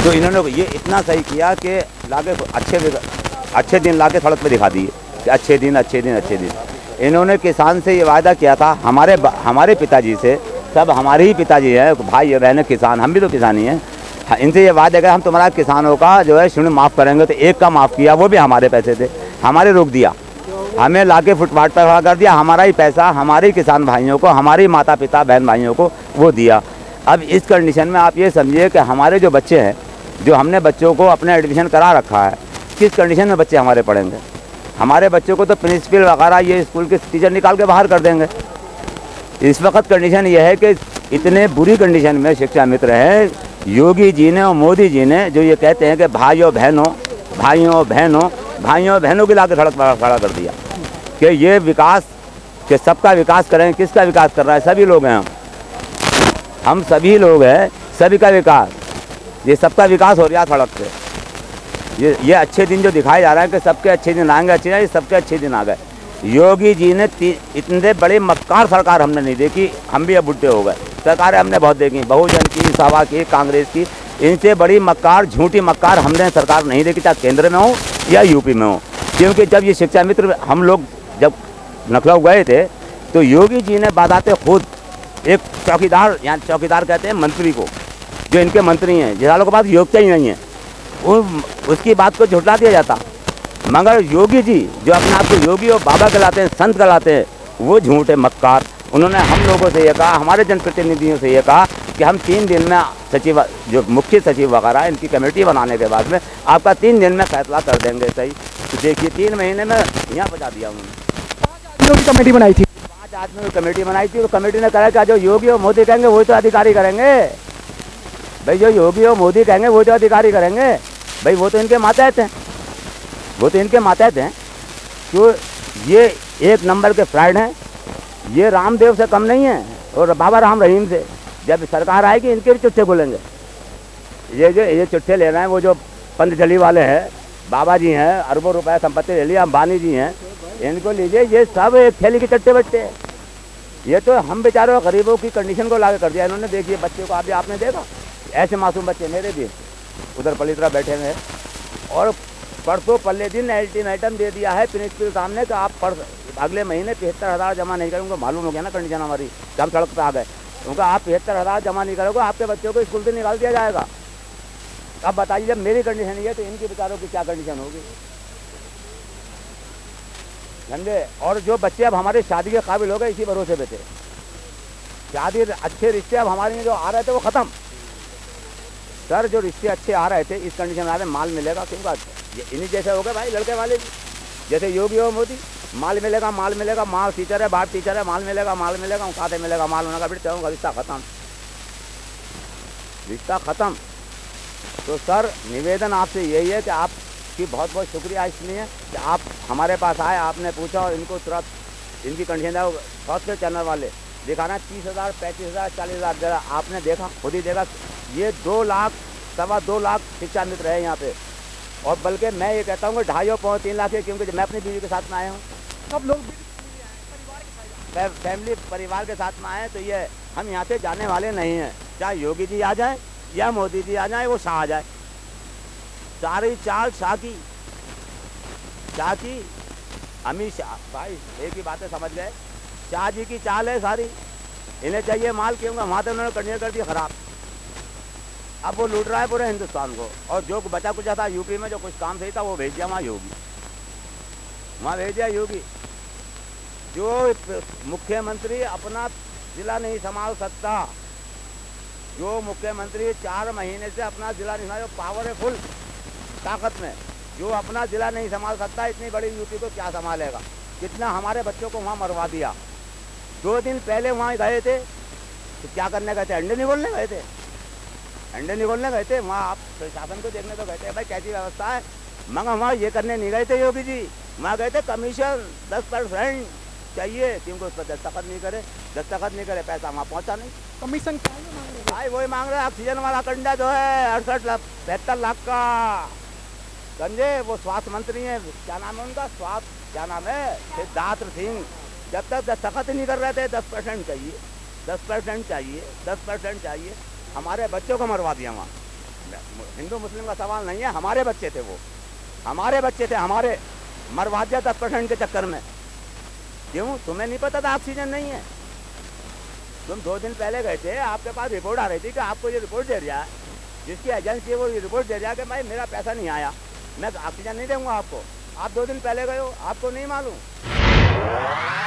तो इन्होंने ये इतना सही किया कि लाके अच्छे दिन लाके सड़क पे दिखा दिए कि अच्छे दिन अच्छे दिन अच्छे दिन। इन्होंने किसान से ये वादा किया था, हमारे पिताजी से, सब हमारे ही पिताजी हैं, भाई बहन किसान, हम भी तो किसान ही हैं। इनसे ये वादा किया हम तुम्हारा किसानों का जो है ऋण माफ़ करेंगे, तो एक का माफ़ किया, वो भी हमारे पैसे थे, हमारे रोक दिया, हमें लाके फुटपाथ पर खड़ा कर दिया, हमारा ही पैसा हमारे ही किसान भाइयों को, हमारे माता पिता बहन भाइयों को वो दिया। अब इस कंडीशन में आप ये समझिए कि हमारे जो बच्चे हैं, जो हमने बच्चों को अपने एडमिशन करा रखा है, किस कंडीशन में बच्चे हमारे पढ़ेंगे। हमारे बच्चों को तो प्रिंसिपल वगैरह ये स्कूल के टीचर निकाल के बाहर कर देंगे। इस वक्त कंडीशन ये है कि इतने बुरी कंडीशन में शिक्षा मित्र हैं, योगी जी ने और मोदी जी ने जो ये कहते हैं कि भाइयों बहनों के लाके सड़क पर खड़ा कर दिया कि ये विकास, कि सबका विकास करें। किसका विकास कर रहा है? सभी लोग हैं, हम सभी लोग हैं, सभी का विकास, ये सबका विकास हो रहा है सड़क पे। ये अच्छे दिन जो दिखाए जा रहा है कि सबके अच्छे दिन आएंगे, अच्छे नहीं, सबके अच्छे दिन आ गए। योगी जी ने इतने बड़े मक्कार सरकार हमने नहीं देखी, हम भी अब बुढ़े हो गए। सरकारें हमने बहुत देखी, बहुजन की, सपा की, कांग्रेस की, इनसे बड़ी मक्कार, झूठी मक्कार हमने सरकार नहीं देखी, चाहे केंद्र में हो या यूपी में हो। क्योंकि जब ये शिक्षा मित्र हम लोग जब लखनऊ गए थे तो योगी जी ने बादाते खुद एक चौकीदार, यहाँ चौकीदार कहते हैं मंत्री को, जो इनके मंत्री हैं, जिन के पास योग्यता ही नहीं है, उसकी बात को झुठला दिया जाता। मगर योगी जी जो अपने आप को योगी और बाबा कहलाते हैं, संत कहलाते हैं, वो झूठे मक्कार। उन्होंने हम लोगों से ये कहा, हमारे जनप्रतिनिधियों से ये कहा कि हम 3 दिन में सचिव, जो मुख्य सचिव वगैरह, इनकी कमेटी बनाने के बाद में आपका 3 दिन में फैसला कर देंगे। सही, तो देखिए 3 महीने में यहाँ पहुँचा दिया उन्होंने। 5 आदमियों की कमेटी बनाई थी, 5 आदमियों की कमेटी बनाई थी। तो कमेटी ने कहा कि जो योगी और मोदी कहेंगे वही तो अधिकारी करेंगे भाई, जो योगी और मोदी कहेंगे वही तो अधिकारी करेंगे भाई, वो तो इनके मातहत हैं, वो तो इनके मातहत हैं। तो ये एक नंबर के फ्रॉड हैं, ये रामदेव से कम नहीं है और बाबा राम रहीम से। जब सरकार आएगी इनके भी चुट्ठे खुलेंगे। ये चुट्ठे ले रहे हैं, वो जो पंतजलि वाले हैं, बाबा जी हैं, अरबों रुपए संपत्ति ले लिया, अंबानी जी हैं, इनको लीजिए, ये सब एक थैली के चट्टे बट्टे हैं। ये तो हम बेचारों गरीबों की कंडीशन को लागू कर दिया इन्होंने। देखिए बच्चे को अभी आपने देखा, ऐसे मासूम बच्चे मेरे भी उधर पलीतरा बैठे हुए हैं, और परसों पल्ले दिन अल्टीमेटम दे दिया है प्रिंसिपल सामने कि आप अगले महीने 75,000 जमा नहीं करेंगे। मालूम हो गया ना कंडीशन हमारी, हम सड़क पे आ गए। उनका आप 75,000 जमा नहीं करोगे, आपके बच्चों को स्कूल से निकाल दिया जाएगा। अब बताइए, जब मेरी कंडीशन ये है तो इनके बेचारों की क्या कंडीशन होगी? धंधे, और जो बच्चे अब हमारे शादी के काबिल हो गए इसी भरोसे पे थे, शादी अच्छे रिश्ते अब हमारे जो आ रहे थे वो ख़त्म। सर जो रिश्ते अच्छे आ रहे थे इस कंडीशन में आ रहे, माल मिलेगा क्यों? ये इन्हीं जैसे हो गए भाई, लड़के वाले भी, जैसे योगी और मोदी। माल मिलेगा, माल मिलेगा, माल टीचर है, बाप टीचर है, माल मिलेगा, माल मिलेगा, खाते मिलेगा, माल होने का फिर चाहूँगा, रिश्ता ख़त्म, रिश्ता ख़त्म। तो सर निवेदन आपसे यही है कि आपकी बहुत बहुत शुक्रिया इसलिए कि आप हमारे पास आए, आपने पूछा और इनको तुरंत इनकी कंडीशन है। सॉफ्टवेयर चैनल वाले दिखाना 30,000, 35,000, 40,000 जरा आपने देखा, खुद ही देखा। ये 2 लाख, 2.25 लाख शिक्षा मित्र है यहाँ पे, और बल्कि मैं ये कहता हूँ कि 2.5-3 लाख है, क्योंकि मैं अपनी बीवी के साथ में आया हूँ। सब लोग फैमिली परिवार के साथ में आए, तो ये हम यहाँ से जाने वाले नहीं हैं। चाहे योगी जी आ जाए या मोदी जी आ जाए, वो शाह आ जाए, सारी चाल शाह की, अमित शाह भाई एक ही बातें समझ गए, शाह जी की चाल है सारी। इन्हें चाहिए माल, क्योंकि वहाँ तो उन्होंने कंडीशन कर दी खराब। अब वो लूट रहा है पूरे हिंदुस्तान को, और जो बचा कुछ था यूपी में, जो कुछ काम सही था वो भेज दिया वहाँ योगी, वहाँ भेज दिया योगी। जो मुख्यमंत्री अपना जिला नहीं संभाल सकता, जो मुख्यमंत्री 4 महीने से अपना जिला नहीं संभाल, पावरफुल ताकत में, जो अपना जिला नहीं संभाल सकता, इतनी बड़ी यूपी को क्या संभालेगा? कितना हमारे बच्चों को वहाँ मरवा दिया। 2 दिन पहले वहाँ गए थे तो क्या करने गए थे? अंडे निगोलने गए थे, अंडे निगोलने गए थे वहाँ। आप प्रशासन को देखने तो गए थे भाई कैसी व्यवस्था है, मगर वहाँ ये करने नहीं गए थे योगी जी, वहाँ गए थे कमीशन 10% चाहिए, क्योंकि उस पर दस्तखत नहीं करे, पैसा वहाँ पहुँचा नहीं। कमीशन क्या मांग रहे भाई वही मांग रहे हैं। ऑक्सीजन वाला कंडा जो है 68-72 लाख का गंजे, वो स्वास्थ्य मंत्री हैं, क्या नाम है उनका, क्या नाम है, सिद्धार्थ सिंह, जब तक दस्तखत नहीं कर रहे थे 10% चाहिए, 10% चाहिए, 10% चाहिए। हमारे बच्चों को मरवा दिया वहाँ, हिंदू मुस्लिम का सवाल नहीं है, हमारे बच्चे थे वो, हमारे बच्चे थे, हमारे मरवा दिया 10% के चक्कर में। क्यों? तुम्हें नहीं पता था ऑक्सीजन नहीं है? तुम 2 दिन पहले गए थे, आपके पास रिपोर्ट आ रही थी कि आपको ये रिपोर्ट दे दिया है, जिसकी एजेंसी है वो ये रिपोर्ट दे दिया कि भाई मेरा पैसा नहीं आया, मैं ऑक्सीजन नहीं दूंगा आपको। आप 2 दिन पहले गए हो, आपको नहीं मालूम।